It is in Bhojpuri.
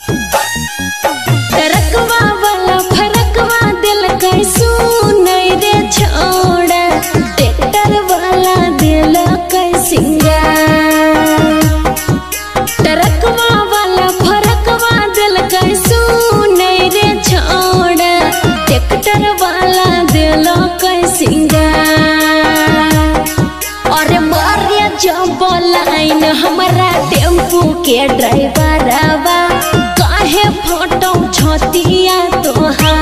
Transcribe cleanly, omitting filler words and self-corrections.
ट्रकवा वाला फरकवा दिल कैसू नहीं रे छोड़ा, ट्रैक्टर वाला दिल कैसिंगा। ट्रकवा वाला फरकवा दिल कैसू नहीं रे छोड़ा, ट्रैक्टर वाला दिल कैसिंगा। और मारे जब लाइन हमारा टेम्पू के ड्राइवरवा काहे फोटो छतिया तोहार।